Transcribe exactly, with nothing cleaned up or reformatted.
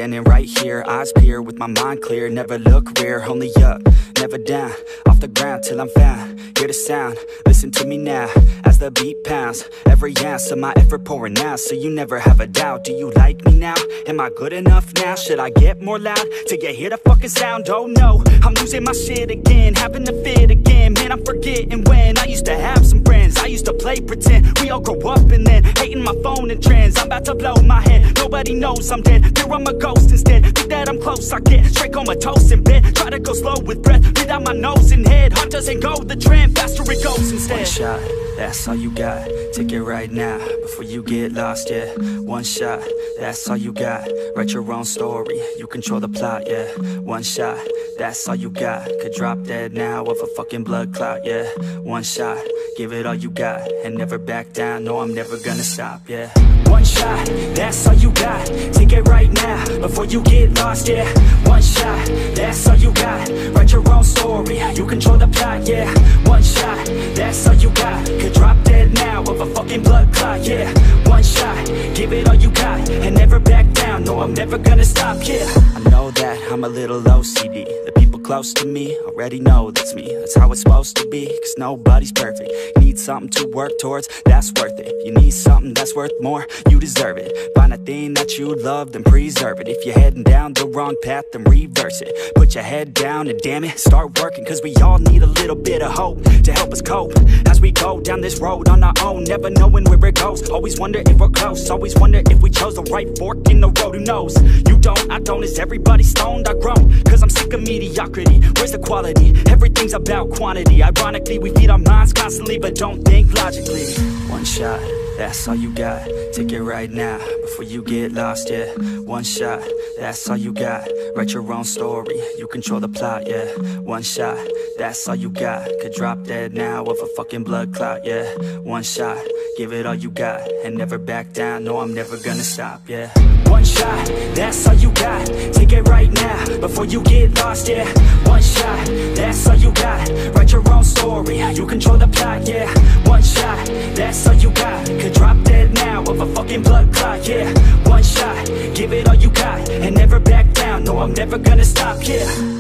standing right here, eyes peer with my mind clear. Never look rear, only up, never down. Off the ground till I'm found, hear the sound, listen to me now. As the beat pounds, every ounce of my effort pouring out. So you never have a doubt, do you like me now? Am I good enough now? Should I get more loud till you hear the fucking sound? Oh no, I'm losing my shit again, having to fit again. Man, I'm forgetting when I used to have some friends. I used to play pretend, we all grow up and then hating my phone and trends. I'm about to blow my head, nobody knows I'm dead. Fear I'm a ghost instead, think that I'm close, I get straight comatose in bed. Try to go slow with breath, breathe out my nose and head. Heart doesn't go the trend, faster it goes instead. One shot, that's all you got, take it right now, before you get lost, yeah. One shot, that's all you got, write your own story, you control the plot, yeah. One shot, that's all you got, could drop dead now of a fucking blood clot, yeah. One shot, give it all you got, and never back down, no I'm never gonna stop, yeah. One shot, that's all you got, take it right now, before you get lost, yeah. One shot, that's all you got, write your own story, you control the plot, yeah. One shot, that's all you got, could drop dead now of a fucking blood clot, yeah. One shot, give it all you got, and never back down, no I'm never gonna stop, yeah. I know that I'm a little O C D, the people close to me already know that's me. That's how it's supposed to be, cause nobody's perfect. You need something to work towards, that's worth it. If you need something that's worth more, you deserve it. Find a thing that you love, then preserve it. If you're heading down the wrong path, then reverse it. Put your head down and damn it, start working, cause we all need a little bit of hope to help us cope as we go down this road on our own, never knowing where it goes. Always wonder if we're close, always wonder if we chose the right fork in the road. Who knows? You don't, I don't, is everybody stoned? I've grown, cause I'm sick of mediocrity. Where's the quality? Everything's about quantity. Ironically, we feed our minds constantly, but don't think logically. One shot, that's all you got, take it right now, before you get lost, yeah. One shot, that's all you got, write your own story, you control the plot, yeah. One shot, that's all you got, could drop dead now of a fucking blood clot, yeah. One shot, give it all you got, and never back down, no I'm never gonna stop, yeah. One shot, that's all you got, take it right now, before you get lost, yeah. One shot, that's all you got, write your own story, you control the plot, yeah. One shot, that's all you got, could drop dead now of a fucking blood clot, yeah. One shot, give it all you got, and never back down, no I'm never gonna stop, yeah.